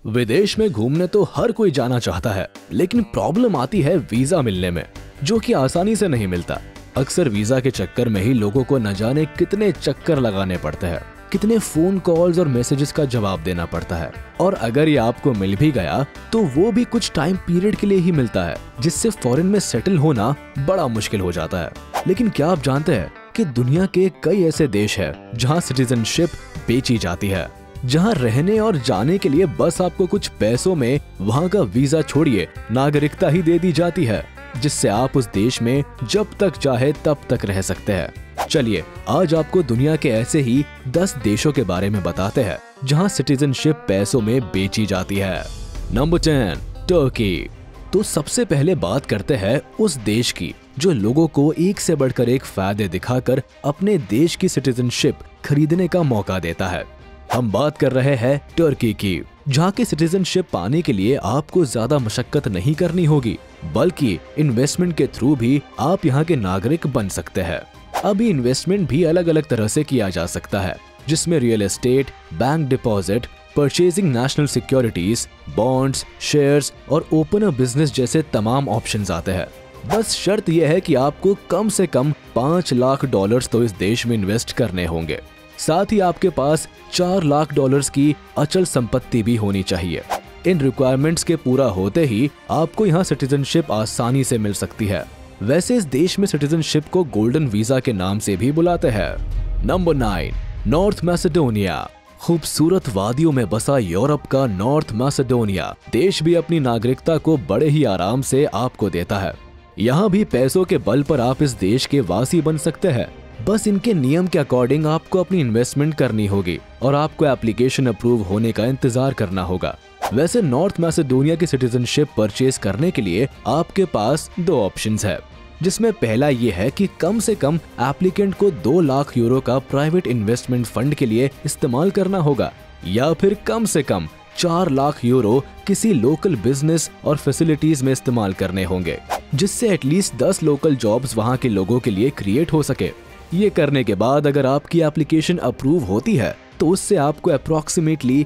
विदेश में घूमने तो हर कोई जाना चाहता है, लेकिन प्रॉब्लम आती है वीजा मिलने में, जो कि आसानी से नहीं मिलता। अक्सर वीजा के चक्कर में ही लोगों को न जाने कितने चक्कर लगाने पड़ते हैं, कितने फोन कॉल्स और मैसेजेस का जवाब देना पड़ता है। और अगर ये आपको मिल भी गया तो वो भी कुछ टाइम पीरियड के लिए ही मिलता है, जिससे फॉरेन में सेटल होना बड़ा मुश्किल हो जाता है। लेकिन क्या आप जानते हैं कि दुनिया के कई ऐसे देश हैं जहां सिटीजनशिप बेची जाती है, जहां रहने और जाने के लिए बस आपको कुछ पैसों में वहां का वीजा छोड़िए नागरिकता ही दे दी जाती है, जिससे आप उस देश में जब तक चाहे तब तक रह सकते हैं। चलिए आज आपको दुनिया के ऐसे ही 10 देशों के बारे में बताते हैं जहां सिटीजनशिप पैसों में बेची जाती है। Number 10, Turkey. तो सबसे पहले बात करते हैं उस देश की जो लोगों को एक से बढ़कर एक फायदे दिखाकर अपने देश की सिटीजनशिप खरीदने का मौका देता है। हम बात कर रहे हैं टर्की की, जहाँ की सिटीजनशिप पाने के लिए आपको ज्यादा मशक्कत नहीं करनी होगी, बल्कि इन्वेस्टमेंट के थ्रू भी आप यहाँ के नागरिक बन सकते हैं। अभी इन्वेस्टमेंट भी अलग अलग तरह से किया जा सकता है, जिसमें real estate, bank deposit, purchasing national securities, bonds, shares और ओपन अ बिजनेस जैसे तमाम ऑप्शंस आते हैं। बस शर्त यह है कि आपको कम से कम $5 लाख तो इस देश में इन्वेस्ट करने होंगे। साथ ही आपके पास $4 लाख की अचल संपत्ति भी होनी चाहिए। इन रिक्वायरमेंट्स के पूरा होते ही आपको यहाँ सिटीजनशिप आसानी से मिल सकती है। वैसे इस देश में सिटीजनशिप को गोल्डन वीजा के नाम से भी बुलाते हैं। Number 9, North Macedonia. खूबसूरत वादियों में बसा यूरोप का नॉर्थ मैसेडोनिया देश भी अपनी नागरिकता को बड़े ही आराम से आपको देता है। यहाँ भी पैसों के बल पर आप इस देश के वासी बन सकते हैं। बस इनके नियम के अकॉर्डिंग आपको अपनी इन्वेस्टमेंट करनी होगी और आपको एप्लीकेशन अप्रूव होने का इंतजार करना होगा। वैसे नॉर्थ मैसेडोनिया की सिटीजनशिप परचेज करने के लिए आपके पास 2 ऑप्शंस है, जिसमें पहला ये है कि कम से कम एप्लीकेंट को €2 लाख का प्राइवेट इन्वेस्टमेंट फंड के लिए इस्तेमाल करना होगा, या फिर कम से कम €4 लाख किसी लोकल बिजनेस और फैसिलिटीज में इस्तेमाल करने होंगे, जिससे एटलीस्ट 10 लोकल जॉब्स वहाँ के लोगों के लिए क्रिएट हो सके। ये करने के बाद अगर आपकी एप्लीकेशन अप्रूव होती है तो उससे आपको अप्रोक्सीमेटली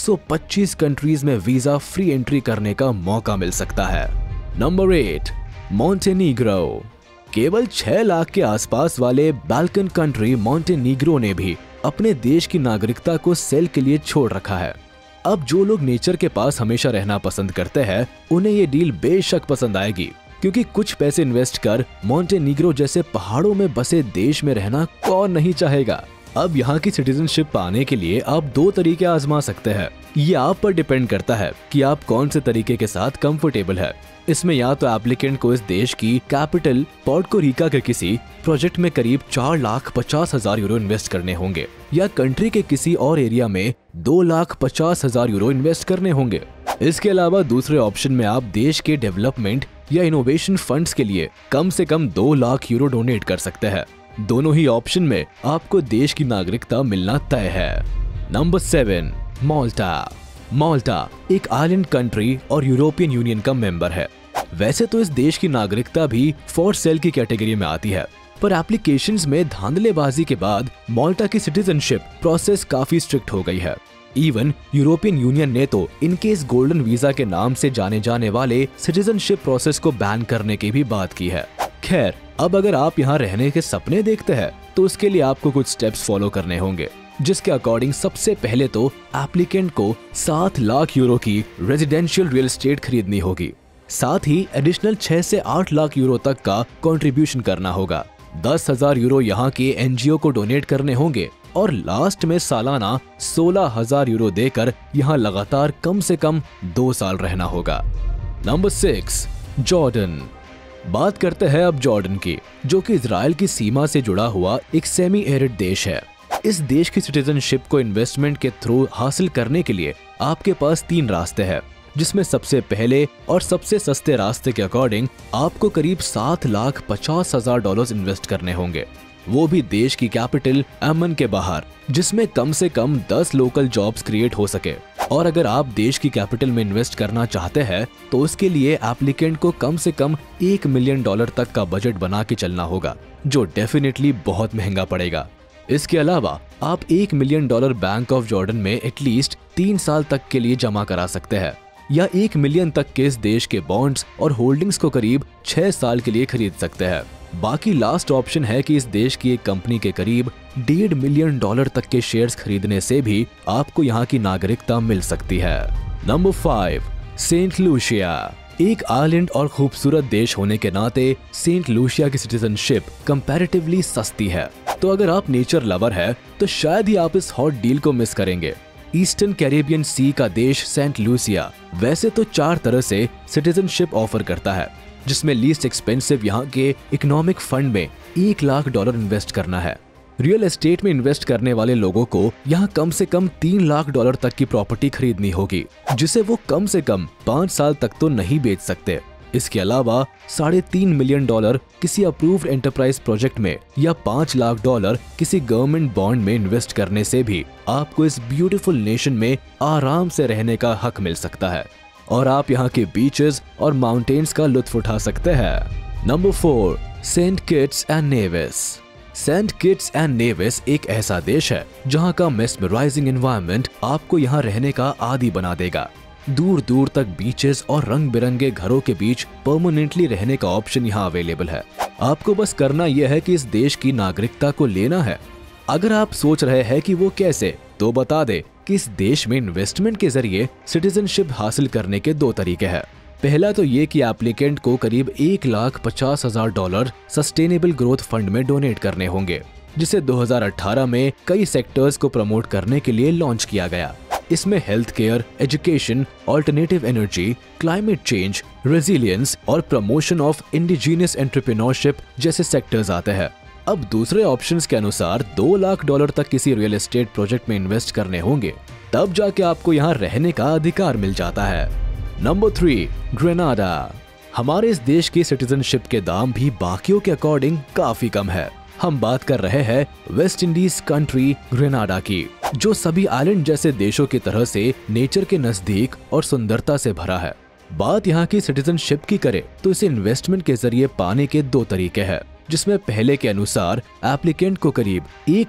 125 कंट्रीज में वीजा फ्री एंट्री करने का मौका मिल सकता है। Number 8, Montenegro. केवल 6 लाख के आसपास वाले बाल्कन कंट्री मॉन्टेनीग्रो ने भी अपने देश की नागरिकता को सेल के लिए छोड़ रखा है। अब जो लोग नेचर के पास हमेशा रहना पसंद करते हैं उन्हें ये डील बेशक पसंद आएगी, क्योंकि कुछ पैसे इन्वेस्ट कर मॉन्टेनीग्रो जैसे पहाड़ों में बसे देश में रहना कौन नहीं चाहेगा। अब यहाँ की सिटीजनशिप पाने के लिए आप 2 तरीके आजमा सकते हैं। ये आप पर डिपेंड करता है कि आप कौन से तरीके के साथ कंफर्टेबल है। इसमें या तो एप्लीकेंट को इस देश की कैपिटल पोर्टो रिको के किसी प्रोजेक्ट में करीब €4,50,000 इन्वेस्ट करने होंगे, या कंट्री के किसी और एरिया में €2,50,000 इन्वेस्ट करने होंगे। इसके अलावा दूसरे ऑप्शन में आप देश के डेवलपमेंट या इनोवेशन फंड्स के लिए कम से कम €2 लाख डोनेट कर सकते हैं। दोनों ही ऑप्शन में आपको देश की नागरिकता मिलना तय है। Number 7, Malta. माल्टा एक आइलैंड कंट्री और यूरोपियन यूनियन का मेंबर है। वैसे तो इस देश की नागरिकता भी फॉर सेल की कैटेगरी में आती है, पर एप्लीकेशंस में धांधलेबाजी के बाद माल्टा की सिटीजनशिप प्रोसेस काफी स्ट्रिक्ट हो गई है। इवन यूरोपियन यूनियन ने तो इनके इस गोल्डन वीजा के नाम से जाने जाने वाले सिटीजनशिप प्रोसेस को बैन करने की भी बात की है। खैर, अब अगर आप यहाँ रहने के सपने देखते हैं तो उसके लिए आपको कुछ स्टेप्स फॉलो करने होंगे, जिसके अकॉर्डिंग सबसे पहले तो एप्लीकेंट को €7 लाख की रेजिडेंशियल रियल एस्टेट खरीदनी होगी। साथ ही एडिशनल 6 से 8 लाख तक का कंट्रीब्यूशन करना होगा। €10,000 यहाँ के NGO को डोनेट करने होंगे और लास्ट में सालाना €16,000 देकर यहाँ लगातार कम से कम 2 साल रहना होगा। Number 6, Jordan. बात करते हैं अब जॉर्डन की, जो कि इजराइल की सीमा से जुड़ा हुआ एक सेमी एरिड देश है। इस देश की सिटीजनशिप को इन्वेस्टमेंट के थ्रू हासिल करने के लिए आपके पास 3 रास्ते हैं, जिसमें सबसे पहले और सबसे सस्ते रास्ते के अकॉर्डिंग आपको करीब $7,50,000 इन्वेस्ट करने होंगे, वो भी देश की कैपिटल अमन के बाहर, जिसमें कम से कम 10 लोकल जॉब्स क्रिएट हो सके। और अगर आप देश की कैपिटल में इन्वेस्ट करना चाहते हैं तो उसके लिए एप्लीकेंट को कम से कम $1 मिलियन तक का बजट बना के चलना होगा, जो डेफिनेटली बहुत महंगा पड़ेगा। इसके अलावा आप $1 मिलियन बैंक ऑफ जॉर्डन में एटलीस्ट 3 साल तक के लिए जमा करा सकते हैं, या 1 मिलियन तक के इस देश के बॉन्ड्स और होल्डिंग्स को करीब 6 साल के लिए खरीद सकते हैं। बाकी लास्ट ऑप्शन है कि इस देश की एक कंपनी के करीब $1.5 मिलियन तक के शेयर्स खरीदने से भी आपको यहाँ की नागरिकता मिल सकती है। Number 5, Saint Lucia. एक आइलैंड और खूबसूरत देश होने के नाते सेंट लूसिया की सिटीजनशिप कंपैरेटिवली सस्ती है। तो अगर आप नेचर लवर है तो शायद ही आप इस हॉट डील को मिस करेंगे। ईस्टर्न कैरेबियन सी का देश सेंट लूसिया वैसे तो 4 तरह से सिटीजनशिप ऑफर करता है, जिसमें लीस्ट एक्सपेंसिव यहाँ के इकोनॉमिक फंड में $1 लाख इन्वेस्ट करना है। रियल एस्टेट में इन्वेस्ट करने वाले लोगों को यहाँ कम से कम $3 लाख तक की प्रॉपर्टी खरीदनी होगी, जिसे वो कम से कम 5 साल तक तो नहीं बेच सकते। इसके अलावा $3.5 मिलियन किसी अप्रूव्ड एंटरप्राइज प्रोजेक्ट में या $5 लाख किसी गवर्नमेंट बॉन्ड में इन्वेस्ट करने से भी आपको इस ब्यूटीफुल नेशन में आराम से रहने का हक मिल सकता है और आप यहाँ के बीचेस और माउंटेन्स का लुत्फ उठा सकते हैं। Number 4, Saint Kitts and Nevis. Saint Kitts and Nevis एक ऐसा देश है जहाँ का मेस्मराइजिंग एनवायरनमेंट आपको यहाँ रहने का आदी बना देगा। दूर दूर तक बीचेस और रंग बिरंगे घरों के बीच परमानेंटली रहने का ऑप्शन यहाँ अवेलेबल है। आपको बस करना यह है कि इस देश की नागरिकता को लेना है। अगर आप सोच रहे हैं कि वो कैसे, तो बता दे कि इस देश में इन्वेस्टमेंट के जरिए सिटीजनशिप हासिल करने के 2 तरीके हैं। पहला तो ये कि एप्लीकेंट को करीब $1,50,000 सस्टेनेबल ग्रोथ फंड में डोनेट करने होंगे, जिसे 2018 में कई सेक्टर्स को प्रमोट करने के लिए लॉन्च किया गया। इसमें health care, education, alternative energy, climate change, resilience और प्रमोशन ऑफ इंडिजिनियस एंटरप्रेन्योरशिप जैसे सेक्टर्स आते हैं। अब दूसरे ऑप्शंस के अनुसार $2 लाख तक किसी रियल एस्टेट प्रोजेक्ट में इन्वेस्ट करने होंगे, तब जाके आपको यहाँ रहने का अधिकार मिल जाता है। Number 3, Grenada. हमारे इस देश की सिटीजनशिप के दाम भी बाकियों के अकॉर्डिंग काफी कम है। हम बात कर रहे हैं वेस्ट इंडीज कंट्री ग्रेनाडा की, जो सभी आइलैंड जैसे देशों की तरह से नेचर के नजदीक और सुंदरता से भरा है। बात यहाँ की सिटीजनशिप की करे तो इसे इन्वेस्टमेंट के जरिए पाने के 2 तरीके हैं, जिसमें पहले के अनुसार एप्लीकेंट को करीब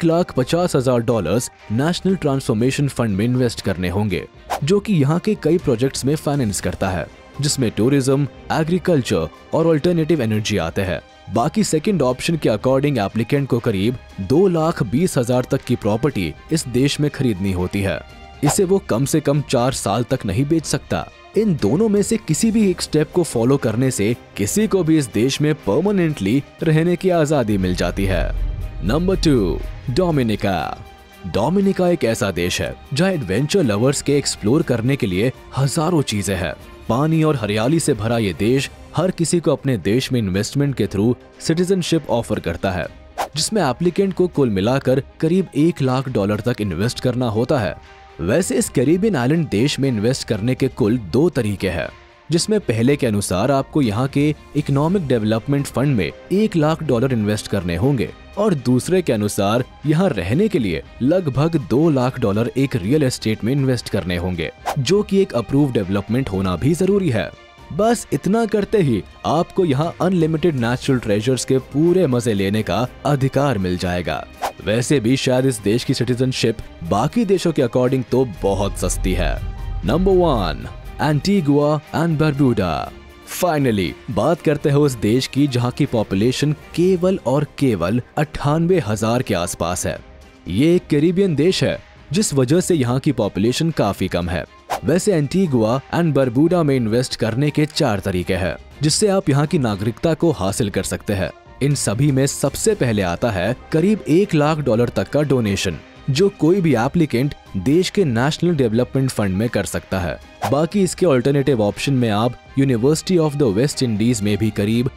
$1,50,000 नेशनल ट्रांसफॉर्मेशन फंड में इन्वेस्ट करने होंगे, जो कि यहाँ के कई प्रोजेक्ट्स में फाइनेंस करता है, जिसमें टूरिज्म, एग्रीकल्चर और अल्टरनेटिव एनर्जी आते हैं। बाकी सेकंड ऑप्शन के अकॉर्डिंग एप्लीकेंट को करीब $2,20,000 तक की प्रॉपर्टी इस देश में खरीदनी होती है। इसे वो कम से कम 4 साल तक नहीं बेच सकता। इन दोनों में से किसी भी एक स्टेप को फॉलो करने से किसी को भी इस देश में परमानेंटली रहने की आजादी मिल जाती है। Number 2, Dominica. डोमिनिका एक ऐसा देश है जहाँ एडवेंचर लवर्स के एक्सप्लोर करने के लिए हजारों चीजें हैं। पानी और हरियाली से भरा ये देश हर किसी को अपने देश में इन्वेस्टमेंट के थ्रू सिटीजनशिप ऑफर करता है, जिसमें एप्लीकेंट को कुल मिलाकर करीब $1 लाख तक इन्वेस्ट करना होता है। वैसे इस कैरिबियन आइलैंड देश में इन्वेस्ट करने के कुल 2 तरीके हैं, जिसमें पहले के अनुसार आपको यहाँ के इकोनॉमिक डेवलपमेंट फंड में $1 लाख इन्वेस्ट करने होंगे और दूसरे के अनुसार यहाँ रहने के लिए लगभग $2 लाख एक रियल एस्टेट में इन्वेस्ट करने होंगे, जो कि एक अप्रूव डेवलपमेंट होना भी जरूरी है। बस इतना करते ही आपको यहाँ अनलिमिटेड नेचुरल ट्रेजर्स के पूरे मजे लेने का अधिकार मिल जाएगा। वैसे भी शायद इस देश की सिटीजनशिप बाकी देशों के अकॉर्डिंग तो बहुत सस्ती है। Number 1, Antigua and Barbuda. Finally बात करते हैं उस देश की जहाँ की पॉपुलेशन केवल और केवल 98,000 के आसपास है। ये एक कैरिबियन देश है, जिस वजह से यहाँ की पॉपुलेशन काफी कम है। वैसे एंटीगुआ एंड बरबुडा में इन्वेस्ट करने के 4 तरीके हैं, जिससे आप यहाँ की नागरिकता को हासिल कर सकते हैं। इन सभी में सबसे पहले आता है करीब $1 लाख तक का डोनेशन, जो कोई भी एप्लीकेंट देश के नेशनल डेवलपमेंट फंड में कर सकता है। बाकी इसके ऑल्टरनेटिव ऑप्शन में आप University of the West Indies में भी करीब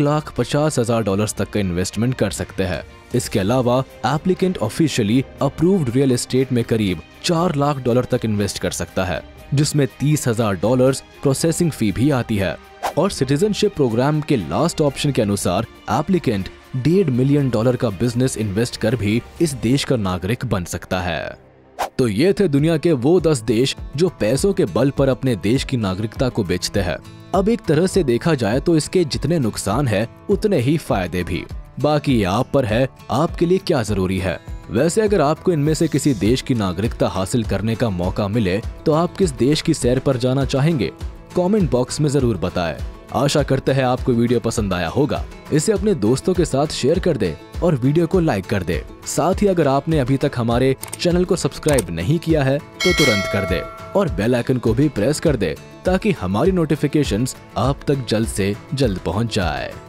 $1,50,000 तक का इन्वेस्टमेंट कर सकते हैं। इसके अलावा applicant officially approved real estate में करीब $4 लाख तक इन्वेस्ट कर सकता है, जिसमें $30,000 प्रोसेसिंग फी भी आती है। और सिटीजनशिप प्रोग्राम के लास्ट ऑप्शन के अनुसार एप्लीकेंट $1.5 मिलियन का बिजनेस इन्वेस्ट कर भी इस देश का नागरिक बन सकता है। तो ये थे दुनिया के वो 10 देश जो पैसों के बल पर अपने देश की नागरिकता को बेचते हैं। अब एक तरह से देखा जाए तो इसके जितने नुकसान है उतने ही फायदे भी। बाकी आप पर है आपके लिए क्या जरूरी है। वैसे अगर आपको इनमें से किसी देश की नागरिकता हासिल करने का मौका मिले तो आप किस देश की सैर पर जाना चाहेंगे? कमेंट बॉक्स में जरूर बताएं। आशा करते हैं आपको वीडियो पसंद आया होगा। इसे अपने दोस्तों के साथ शेयर कर दे और वीडियो को लाइक कर दे। साथ ही अगर आपने अभी तक हमारे चैनल को सब्सक्राइब नहीं किया है तो तुरंत कर दे और बेल आइकन को भी प्रेस कर दे ताकि हमारी नोटिफिकेशंस आप तक जल्द से जल्द पहुंच जाए।